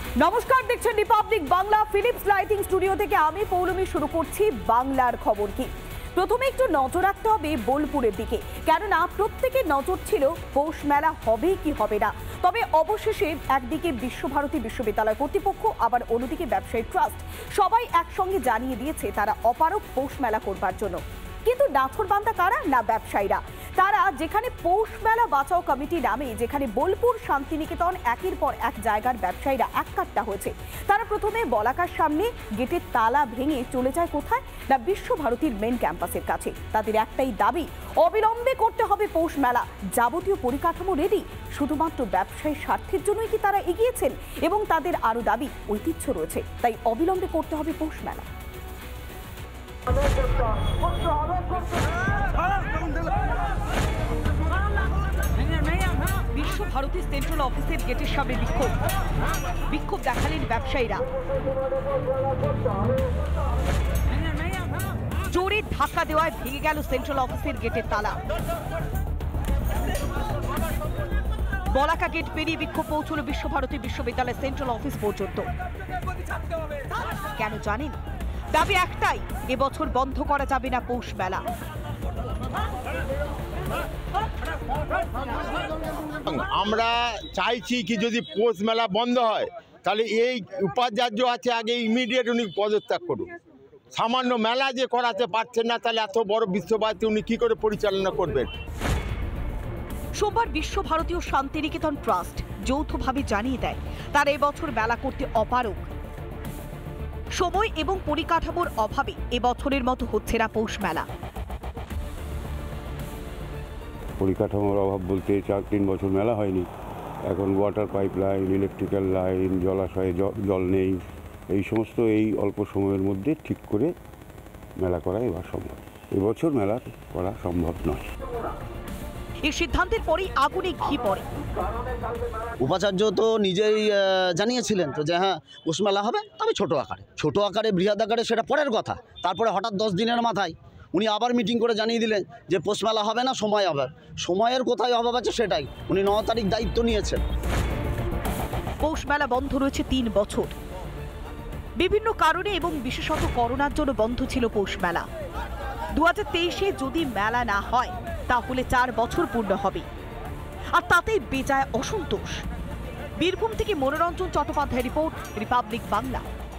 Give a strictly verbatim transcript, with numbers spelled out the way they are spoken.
নমস্কার, দেখছেন Republic Bangla. Philips lighting studio থেকে আমি পৌলমী শুরু করছি বাংলার খবর কি। প্রথমে একটু নজর রাখতে হবে বোলপুরের দিকে, কেননা প্রত্যেকের নজর ছিল পৌষ মেলা হবে কি হবে না। তবে অবশেষে একদিকে বিশ্বভারতী বিশ্ববিদ্যালয় কর্তৃপক্ষ, আবার অন্যদিকে ব্যবসায়ী ট্রাস্ট সবাই একসঙ্গে জানিয়ে দিয়েছে তারা অপারগ পৌষ মেলা করবার জন্য। কিন্তু নাথরবান্দা কারা? না ব্যবসায়ীরা। তারা যেখানে পৌষ মেলা বাঁচাও কমিটি নামে যেখানে বোলপুর, শান্তিনিকেতন একের পর এক জায়গার ব্যবসায়ীরা এক কাট্টা হয়েছে, তারা প্রথমে বলাকার সামনে গেটের তালা ভেঙে চলে যায় কোথায়? না বিশ্বভারতীর মেন ক্যাম্পাসের কাছে। তাদের একটাই দাবি, অবিলম্বে করতে হবে পৌষ মেলা। যাবতীয় পরিকাঠামো রেডি, শুধুমাত্র ব্যবসায়ী স্বার্থের জন্যই কি তারা এগিয়েছেন? এবং তাদের আরো দাবি, ঐতিহ্য রয়েছে, তাই অবিলম্বে করতে হবে পৌষ মেলা। বিশ্বভারতী সেন্ট্রাল অফিসের গেটের সামনে বিক্ষোভ বিক্ষোভ দেখালেন ব্যবসায়ীরা। জোরে ধাক্কা দেওয়ায় ভেঙে গেল সেন্ট্রাল অফিসের গেটের তালা। বলাকা গেট পেরিয়ে বিক্ষোভ পৌঁছল বিশ্বভারতী বিশ্ববিদ্যালয় সেন্ট্রাল অফিস পর্যন্ত। কেন জানেন? দাবি একটাই, এবছর বন্ধ করা যাবে না পৌষ মেলা। আমরা চাইছি কি যদি পৌষ মেলা বন্ধ হয় তাহলে এই উপাচার্য আছে আগে ইমিডিয়েট উনি পদত্যাগ করুন। সামান্য মেলা যে করাতে পারছেন না, তাহলে এত বড় বিশ্বভারতী উনি কি করে পরিচালনা করবেন? সোমবার বিশ্বভারতীয় শান্তিনিকেতন ট্রাস্ট যৌথভাবে জানিয়ে দেয় তারা এবছর মেলা করতে অপারগ। সময় এবং পরিকাঠামোর অভাবে এবছরের মতো হচ্ছে না পৌষ মেলা। পরিকাঠামোর অভাব বলতে চার তিন বছর মেলা হয়নি। এখন water pipe line, electrical line, জলাশয়ে জল নেই। এই সমস্ত এই অল্প সময়ের মধ্যে ঠিক করে মেলা করা এবার সম্ভব। এবছর মেলা করা সম্ভব নয়। এই সিদ্ধান্তের পরেই আগুনে ঘি পড়ে। উপাচার্য তো নিজেই জানিয়েছিলেন তো যে হ্যাঁ পৌষ মেলা হবে, তবে ছোট আকারে ছোট আকারে বৃহৎ আকারে সেটা পরের কথা। তারপরে হঠাৎ দশ দিনের মাথায় উনি আবার মিটিং করে জানিয়ে দিলেন যে পৌষ মেলা হবে না, সময় হবে। সময়ের কোথায় অভাব আছে সেটাই উনি ন তারিখ দায়িত্ব নিয়েছেন। পৌষ মেলা বন্ধ রয়েছে তিন বছর। বিভিন্ন কারণে এবং বিশেষত করোনার জন্য বন্ধ ছিল পৌষ মেলা। দু হাজার তেইশে যদি মেলা না হয় তাহলে চার বছর পূর্ণ হবে, আর তাতেই বেজায় অসন্তোষ। বীরভূম থেকে মনোরঞ্জন চট্টোপাধ্যায় রিপোর্ট, রিপাবলিক বাংলা।